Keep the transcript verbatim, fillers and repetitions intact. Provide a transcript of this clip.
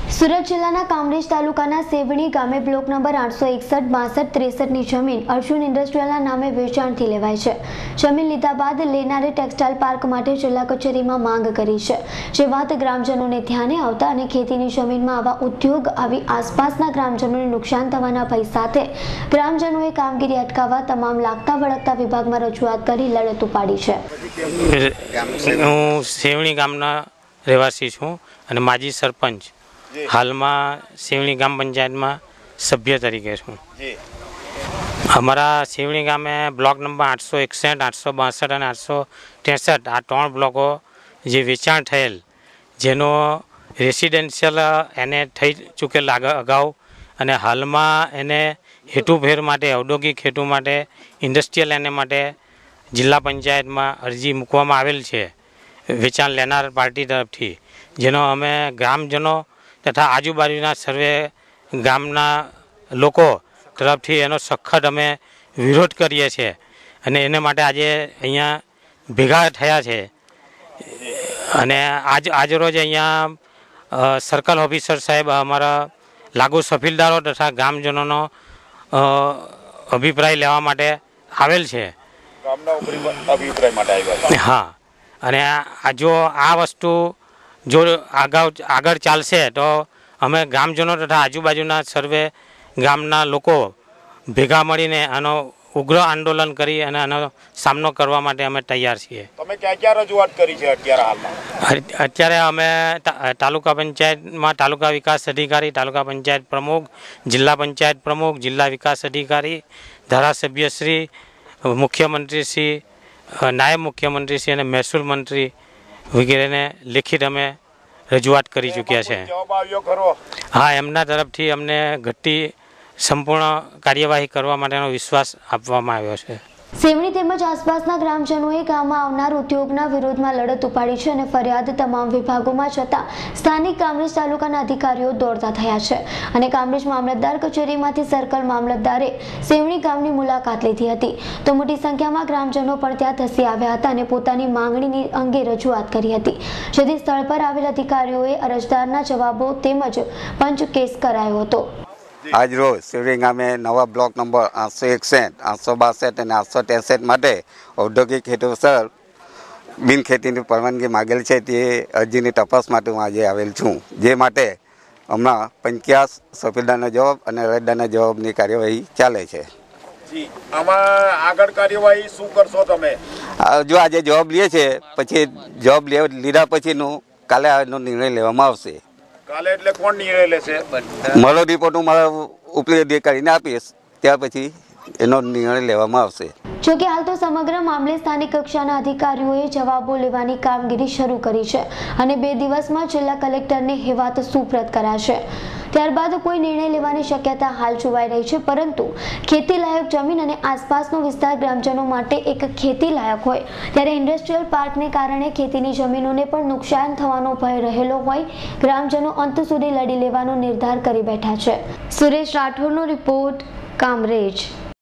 સુરત જિલ્લાના કામરેજ તાલુકાના સેવણી ગામે બ્લોક નંબર આઠસો એકસઠ બાસઠ ત્રેસઠની જમીન અર્જુન ઇન્ડસ્ટ્રીયલના નામે વેચાણથી લેવાય છે। જમીન લીધા બાદ લેનારે ટેક્સટાઇલ પાર્ક માટે જિલ્લા કચેરીમાં માંગ કરી છે, જે વાત ગ્રામજનોને ધ્યાને આવતા અને ખેતીની જમીનમાં આવા ઉદ્યોગ આવી આસપાસના ગ્રામજનોને નુકસાન થવાના ભય સાથે ગ્રામજનોએ કામગીરી અટકાવવા તમામ લાગતા વળગતા વિભાગમાં રજૂઆત કરી લડત ઉપાડી છે। હું સેવણી ગામના રહેવાસી છું અને માજી સરપંચ हाल में सेवणी गाम पंचायत में सभ्य तरीके छूँ। अमरा सेवणी गाम में ब्लॉक नंबर आठ सौ एकसठ आठ सौ बासठ और आठ सौ तेसठ आ त्रण ब्लॉको जे वेचाण थयेल जेनो रेसिडेन्शियल एने थई चूकेल अगाऊ अने हाल में एने हेतुफेर माटे औद्योगिक हेतु माटे इंडस्ट्रियल एने माटे जिला पंचायत में अरजी मूकवामां आवेल छे वेचाण लेनार पार्टी तरफथी, जेनो अमे ग्रामजनों तथा आजूबाजूना सर्वे गामना लोको तरफथी एनो सखत अमे विरोध करीए छे अने एने माटे आजे अहींया भेगा थया छे अने आज आज रोज अहींया सर्कल ऑफिसर साहेब अमारा लागू सफीलदारो तथा गामजनोनो अभिप्राय लेवा माटे आवेल छे। अभिप्राय माटे आव्या। हाँ, अने आ जो आ वस्तु जो आगाऊ आगळ चालशे तो अमे ग्रामजनों तथा आजूबाजूना सर्वे गामना लोको भेगा मळीने आनो उग्र आंदोलन करी अने आनो सामनो करवा माटे अमे तैयार छीए। तमे क्या क्या रजूआत करी छे अत्यारे हालमां? अत्यारे अमे तालुका पंचायतमां तालुका विकास अधिकारी, तालुका पंचायत प्रमुख, जिल्ला पंचायत प्रमुख, जिल्ला विकास अधिकारी, धारासभ्यश्री, मुख्यमंत्रीश्री, नायब मुख्यमंत्रीश्री अने महसूल मंत्री वगैरह ने लिखित अमे रजूआत करी चूक्या छे। हाँ, एमना तरफथी अमने घटती संपूर्ण कार्यवाही करवा माटेनो विश्वास आपवामां आव्यो छे। सेवणी तेमज आसपासना ग्रामजनोए गाममां आवनार उद्योगना विरोधमां लड़त उपाड़ी छे अने फरियाद तमाम विभागोमां छतां स्थानिक कामरेज तालुकाना अधिकारीओ दौड़ता थया छे अने कामरेज मामलतदार कचेरीमांथी सर्कल मामलतदारे सेवणी गामनी मुलाकात लीधी हती तो मोटी संख्यामां ग्रामजनो पण त्यां धसी आव्या हता अने पोतानी मांगणीनी अंगे रजूआत करी हती, जेथी स्थळ पर आवेल अधिकारीओए अरजदारना जवाबो तेमज पंच केस करायो हतो। आज रोज सेवणी गामे नवा ब्लॉक नंबर आठ सौ एकसठ आठ सौ बासठ और आठ सौ तेसठ माटे औद्योगिक हेतुसर बिन खेतीनी परवानगी मांगेल छे ते अरजीनी तपास माटे हूँ आज आवेल छूँ, जे माटे हमणां पंचायत सफीलदारनो जवाब और अरजदारना जवाबनी कार्यवाही चाले छे। जी, आमां आगळ कार्यवाही शुं करशो तमे? जो आज जवाब लीए छे पछी जवाब लीधा पछीनो काले आनो निर्णय लेवामां आवशे। काले એટલે કોણ નિર્ણય લેશે? મારો રિપોર્ટ હું મારા ઉપરી અધિકારીને આપીશ, ત્યાર પછી એનો નિર્ણય લેવામાં આવશે। જો કે હાલ તો સમગ્ર મામલે સ્થાનિક કક્ષાના અધિકારીઓએ જવાબો લેવાની કામગીરી શરૂ કરી છે અને બે દિવસમાં જિલ્લા કલેક્ટરને હેવાત સુપ્રત કરાશે। ત્યારબાદ કોઈ નિર્ણય લેવાની શક્યતા હાલ જોવાઈ રહી છે, પરંતુ ખેતી લાયક જમીન અને આસપાસનો વિસ્તાર ગ્રામજનો માટે એક ખેતી લાયક હોય ત્યારે ઇન્ડસ્ટ્રીયલ પાર્કને કારણે ખેતીની જમીનોને પણ નુકસાન થવાનો ભય રહેલો હોય ગ્રામજનો અંત સુધી લડી લેવાનો નિર્ધાર કરી બેઠા છે। સુરેશ રાઠોડનો રિપોર્ટ, કામરેજ।